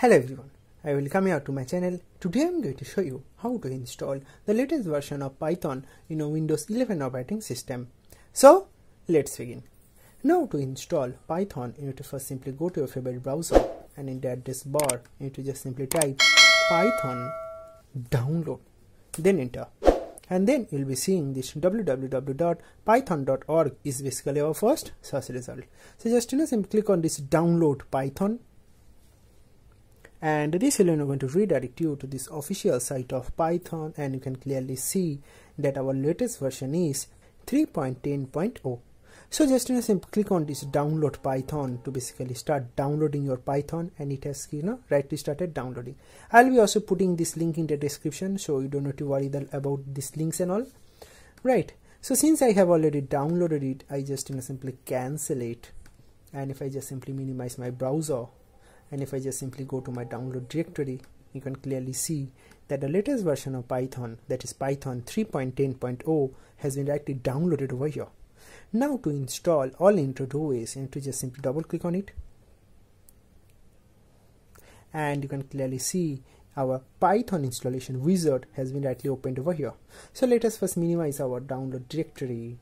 Hello everyone, I welcome you to my channel. Today I am going to show you how to install the latest version of Python in a Windows 11 operating system. So let's begin. Now to install Python, you need to first simply go to your favorite browser, and in the address bar you need to just simply type Python download, then enter, and then you'll be seeing this www.python.org is basically our first search result. So just simply click on this download Python, and this will going to redirect you to this official site of Python, and you can clearly see that our latest version is 3.10.0. So just simply click on this download Python to basically start downloading your Python, and it has rightly started downloading. I'll be also putting this link in the description, so you don't have to worry about these links and all. Right, so since I have already downloaded it, I just simply cancel it, and if I just simply minimize my browser, and if I just simply go to my download directory, you can clearly see that the latest version of Python, that is Python 3.10.0, has been directly downloaded over here. Now to install, all you need to do is you need to just simply double click on it, and you can clearly see our Python installation wizard has been directly opened over here. So let us first minimize our download directory,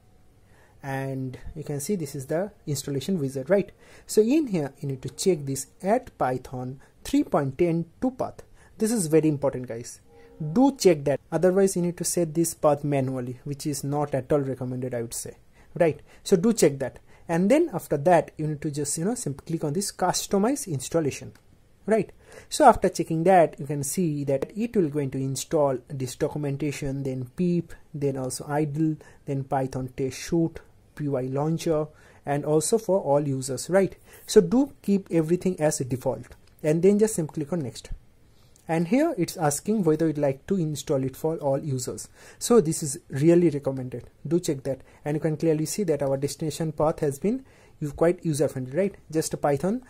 and you can see this is the installation wizard, right? So in here you need to check this add Python 3.10 to path. This is very important, guys. Do check that, otherwise you need to set this path manually, which is not at all recommended, I would say. Right, so do check that, and then after that you need to just simply click on this customize installation. Right, so after checking that, you can see that it will going to install this documentation, then pip, then also idle, then Python test shoot, py launcher, and also for all users. Right, so do keep everything as a default, and then just simply click on next. And here it's asking whether you'd like to install it for all users. So this is really recommended. Do check that, and you can clearly see that our destination path has been quite user friendly, right? Just a Python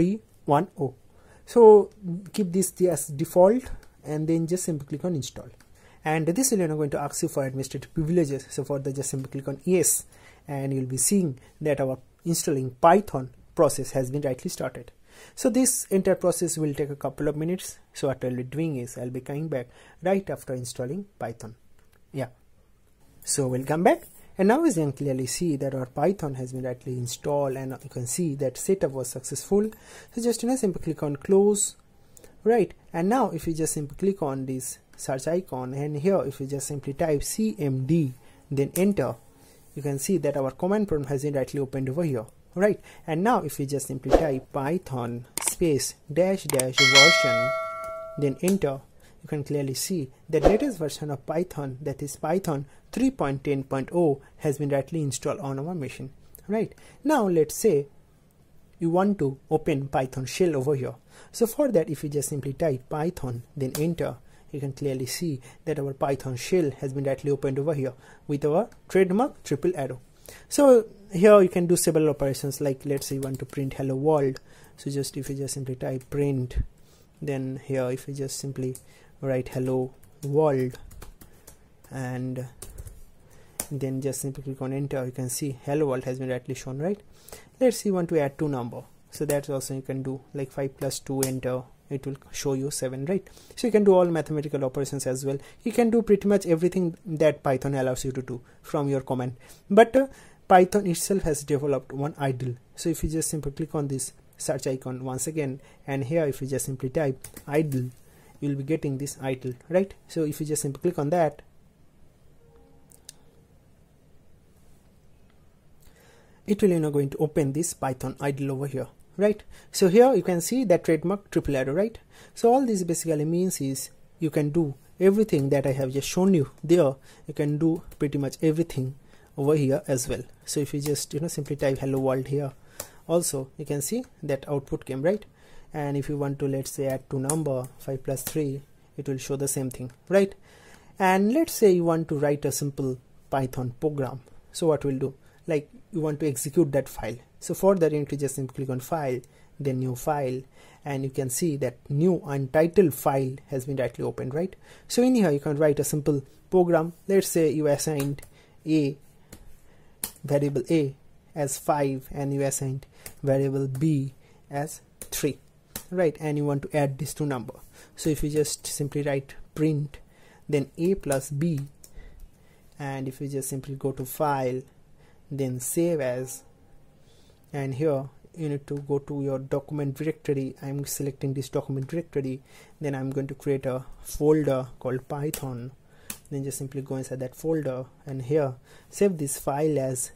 3.10. So keep this as default, and then just simply click on install. And this is going to ask you for administrative privileges. So for that, just simply click on yes, and you'll be seeing that our installing Python process has been rightly started. So this entire process will take a couple of minutes. So what I'll be doing is I'll be coming back right after installing Python. Yeah, so we'll come back, and now as you can clearly see that our Python has been rightly installed, and you can see that setup was successful. So just simply click on close. Right, and now if you just simply click on this search icon, and here if you just simply type cmd, then enter, you can see that our command prompt has been rightly opened over here. Right, and now if you just simply type Python space dash version, then enter, you can clearly see that latest version of Python, that is Python 3.10.0, has been rightly installed on our machine. Right, now let's say you want to open Python shell over here. So for that, if you just simply type Python, then enter, you can clearly see that our Python shell has been rightly opened over here with our trademark triple arrow. So here you can do several operations, like let's say you want to print hello world. So just if you just simply type print, then here if you just simply write hello world, and then just simply click on enter, you can see hello world has been rightly shown. Right, let's say you want to add two number, so that's also you can do, like 5 plus 2, enter, it will show you 7. Right, so you can do all mathematical operations as well. You can do pretty much everything that Python allows you to do from your command, but Python itself has developed one idle. So if you just simply click on this search icon once again, and here if you just simply type idle, you'll be getting this idle. Right, so if you just simply click on that, it will going to open this Python idle over here. Right, so here you can see that trademark triple arrow. Right, so all this basically means is you can do everything that I have just shown you there. You can do pretty much everything over here as well. So if you just simply type hello world here, also you can see that output came. Right, and if you want to, let's say, add two number 5 plus 3, it will show the same thing. Right, and let's say you want to write a simple Python program. So what we'll do, like you want to execute that file. So for that, you need to just simply click on file, then new file, and you can see that new untitled file has been rightly opened. Right, so in here you can write a simple program. Let's say you assigned a variable a as 5, and you assigned variable b as 3. right, and you want to add these two number. So if you just simply write print then a plus b, and if you just simply go to file then save as, and here you need to go to your document directory. I'm selecting this document directory, then I'm going to create a folder called Python, then just simply go inside that folder and here save this file as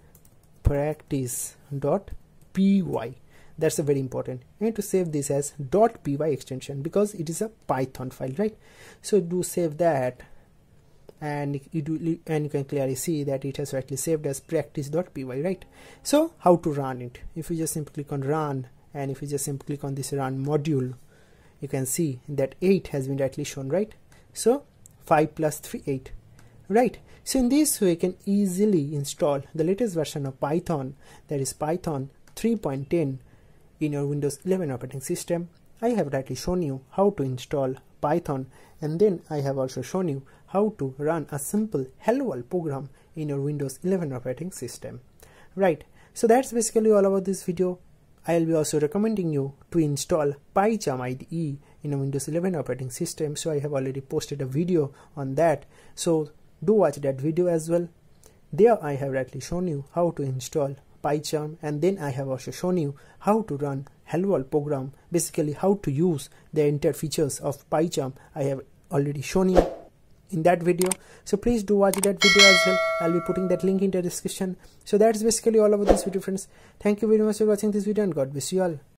practice.py. That's a very important. You need to save this as .py extension because it is a Python file, right? So do save that, and you can clearly see that it has actually saved as practice.py, right? So how to run it? If you just simply click on run, and if you just simply click on this run module, you can see that 8 has been rightly shown, right? So 5 plus 3 8, right? So in this way you can easily install the latest version of Python, that is Python 3.10 in your Windows 11 operating system. I have rightly shown you how to install Python, and then I have also shown you how to run a simple hello world program in your Windows 11 operating system, right? So that's basically all about this video. I will be also recommending you to install PyCharm IDE in a Windows 11 operating system. So I have already posted a video on that, so do watch that video as well. There I have rightly shown you how to install PyCharm, and then I have also shown you how to run hello world program, basically how to use the entire features of PyCharm. I have already shown you in that video, so please do watch that video as well. I'll be putting that link in the description. So that's basically all about this video, friends. Thank you very much for watching this video, and God bless you all.